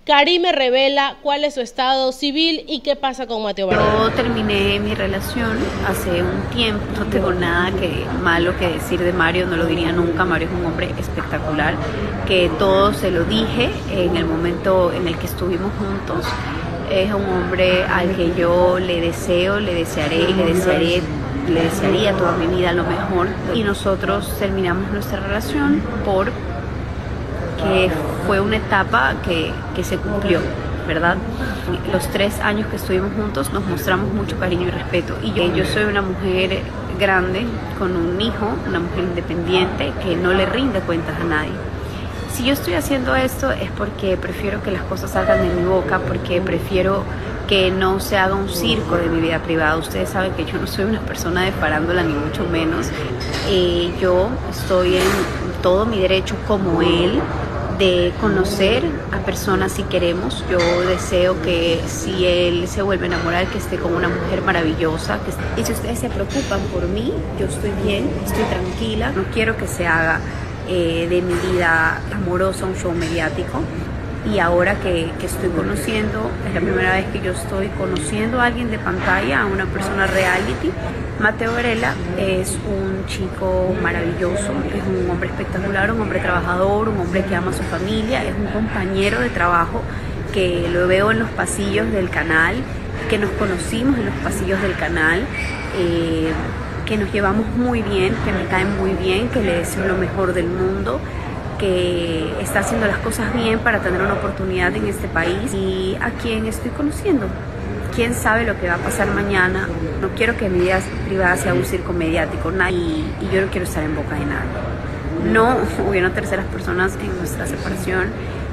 Karime revela cuál es su estado civil y qué pasa con Mateo Varela. Yo terminé mi relación hace un tiempo, no tengo nada malo que decir de Mario, no lo diría nunca. Mario es un hombre espectacular, que todo se lo dije en el momento en el que estuvimos juntos. Es un hombre al que yo le deseo, le desearé y le desearía toda mi vida lo mejor. Y nosotros terminamos nuestra relación porque fue una etapa que se cumplió, ¿verdad? Los 3 años que estuvimos juntos nos mostramos mucho cariño y respeto. Y yo soy una mujer grande, con un hijo, una mujer independiente que no le rinde cuentas a nadie. Si yo estoy haciendo esto es porque prefiero que las cosas salgan de mi boca, porque prefiero que no se haga un circo de mi vida privada. Ustedes saben que yo no soy una persona de farándula, ni mucho menos. Yo estoy en todo mi derecho, como él, de conocer a personas si queremos. Yo deseo que si él se vuelve a enamorar, que esté con una mujer maravillosa. Y si ustedes se preocupan por mí, yo estoy bien, estoy tranquila. No quiero que se haga de mi vida amorosa un show mediático. Y ahora que estoy conociendo, es la primera vez que yo estoy conociendo a alguien de pantalla, a una persona reality. Mateo Varela es un chico maravilloso, es un hombre espectacular, un hombre trabajador, un hombre que ama a su familia, es un compañero de trabajo que lo veo en los pasillos del canal, que nos conocimos en los pasillos del canal, que nos llevamos muy bien, que me caen muy bien, que le deseo lo mejor del mundo, que está haciendo las cosas bien para tener una oportunidad en este país, y a quien estoy conociendo. Quién sabe lo que va a pasar mañana. No quiero que mi vida privada sea un circo mediático, y yo no quiero estar en boca de nadie. No hubieron terceras personas en nuestra separación.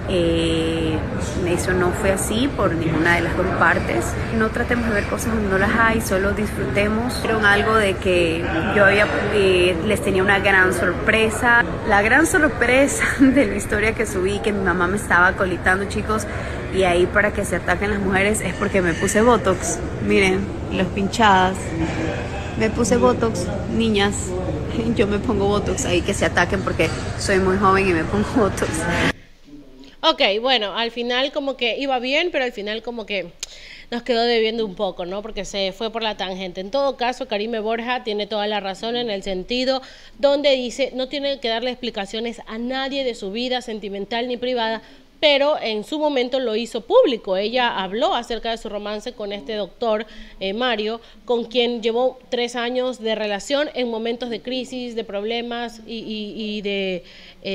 Eso no fue así por ninguna de las dos partes. No tratemos de ver cosas donde no las hay, solo disfrutemos. Era algo de que yo les tenía una gran sorpresa. La gran sorpresa de la historia que subí, que mi mamá me estaba colitando, chicos, y ahí para que se ataquen las mujeres, es porque me puse Botox. Miren, las pinchadas. Me puse Botox, niñas. Yo me pongo Botox ahí, que se ataquen porque soy muy joven y me pongo Botox. Ok, bueno, al final como que iba bien, pero al final como que nos quedó debiendo un poco, ¿no? Porque se fue por la tangente. En todo caso, Karime Borja tiene toda la razón en el sentido donde dice no tiene que darle explicaciones a nadie de su vida sentimental ni privada, pero en su momento lo hizo público. Ella habló acerca de su romance con este doctor, Mario, con quien llevó 3 años de relación en momentos de crisis, de problemas y de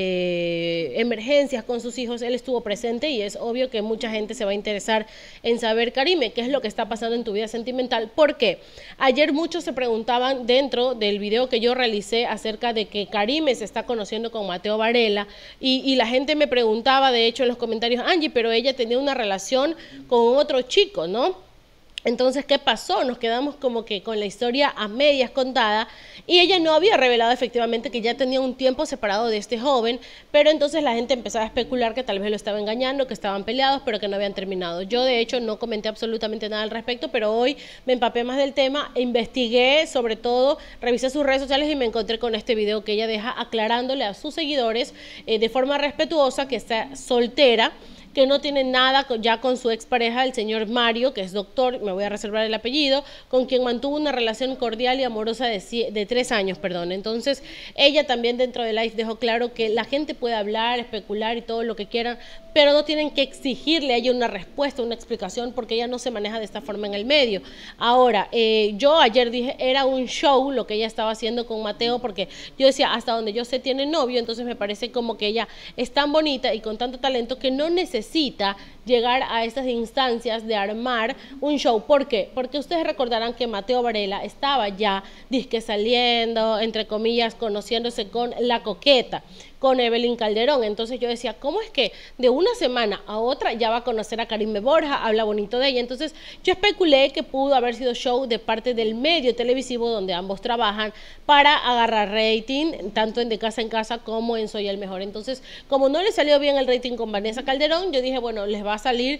emergencias con sus hijos. Él estuvo presente y es obvio que mucha gente se va a interesar en saber, Karime, qué es lo que está pasando en tu vida sentimental. ¿Por qué? Ayer muchos se preguntaban dentro del video que yo realicé acerca de que Karime se está conociendo con Mateo Varela y la gente me preguntaba, de hecho, en los comentarios, Angie, pero ella tenía una relación con otro chico, ¿no? Entonces, ¿qué pasó? Nos quedamos como que con la historia a medias contada y ella no había revelado efectivamente que ya tenía un tiempo separado de este joven, pero entonces la gente empezaba a especular que tal vez lo estaba engañando, que estaban peleados, pero que no habían terminado. Yo, de hecho, no comenté absolutamente nada al respecto, pero hoy me empapé más del tema, investigué, sobre todo, revisé sus redes sociales y me encontré con este video que ella deja aclarándole a sus seguidores de forma respetuosa que está soltera, que no tiene nada ya con su expareja, el señor Mario, que es doctor, me voy a reservar el apellido, con quien mantuvo una relación cordial y amorosa de 3 años, perdón. Entonces, ella también dentro de live dejó claro que la gente puede hablar, especular y todo lo que quieran, pero no tienen que exigirle a ella una respuesta, una explicación, porque ella no se maneja de esta forma en el medio. Ahora, yo ayer dije, era un show lo que ella estaba haciendo con Mateo, porque yo decía, hasta donde yo sé tiene novio, entonces me parece como que ella es tan bonita y con tanto talento que no necesita llegar a estas instancias de armar un show. ¿Por qué? Porque ustedes recordarán que Mateo Varela estaba ya disque saliendo, entre comillas, conociéndose con la coqueta, con Evelyn Calderón. Entonces yo decía, ¿cómo es que de una semana a otra ya va a conocer a Karime Borja, habla bonito de ella? Entonces yo especulé que pudo haber sido show de parte del medio televisivo donde ambos trabajan para agarrar rating, tanto en De Casa en Casa como en Soy el Mejor. Entonces, como no le salió bien el rating con Vanessa Calderón, yo dije, bueno, les va a salir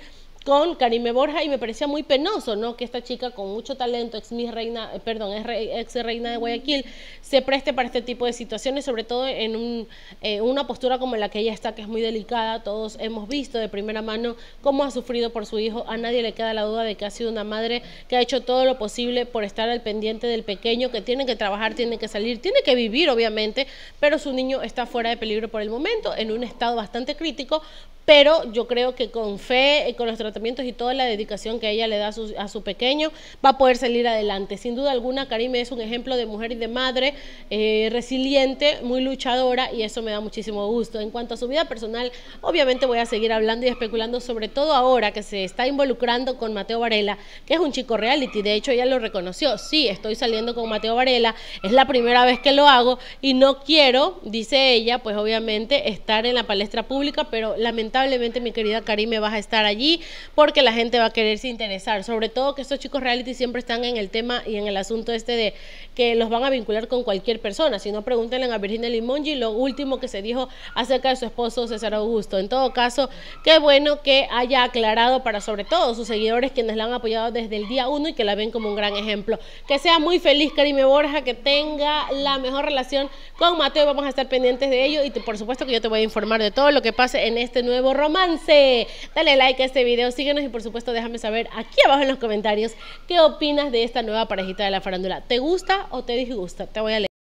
con Karime Borja, y me parecía muy penoso, ¿no?, que esta chica con mucho talento, ex reina de Guayaquil, se preste para este tipo de situaciones, sobre todo en una postura como la que ella está, que es muy delicada. Todos hemos visto de primera mano cómo ha sufrido por su hijo. A nadie le queda la duda de que ha sido una madre que ha hecho todo lo posible por estar al pendiente del pequeño, que tiene que trabajar, tiene que salir, tiene que vivir obviamente, pero su niño está fuera de peligro por el momento, en un estado bastante crítico, pero yo creo que con fe, con los tratamientos y toda la dedicación que ella le da a su pequeño, va a poder salir adelante. Sin duda alguna, Karime es un ejemplo de mujer y de madre resiliente, muy luchadora, y eso me da muchísimo gusto. En cuanto a su vida personal, obviamente voy a seguir hablando y especulando, sobre todo ahora que se está involucrando con Mateo Varela, que es un chico reality. De hecho, ella lo reconoció: sí, estoy saliendo con Mateo Varela, es la primera vez que lo hago y no quiero, dice ella, pues obviamente estar en la palestra pública, pero lamentablemente, mi querida Karime, vas a estar allí porque la gente va a quererse interesar, sobre todo que estos chicos reality siempre están en el tema y en el asunto de que los van a vincular con cualquier persona. Si no, pregúntenle a Virginia Limongi lo último que se dijo acerca de su esposo César Augusto. En todo caso, qué bueno que haya aclarado para sobre todo sus seguidores, quienes la han apoyado desde el día 1 y que la ven como un gran ejemplo. Que sea muy feliz Karime Borja, que tenga la mejor relación con Mateo. Vamos a estar pendientes de ello y por supuesto que yo te voy a informar de todo lo que pase en este nuevo romance. Dale like a este video, síguenos y por supuesto déjame saber aquí abajo en los comentarios qué opinas de esta nueva parejita de la farándula. ¿Te gusta o te disgusta? Te voy a leer.